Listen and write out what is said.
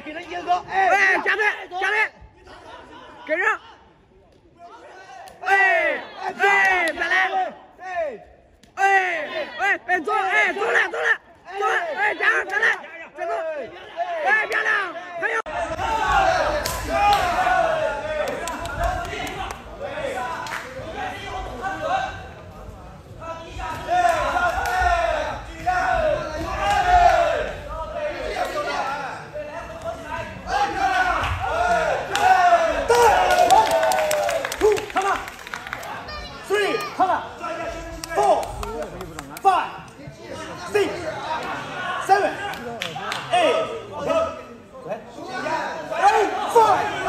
给他一个， 哎，加队，跟上，哎，再来，走，走了，加油，再来，再走，漂亮，还有。 5, 4,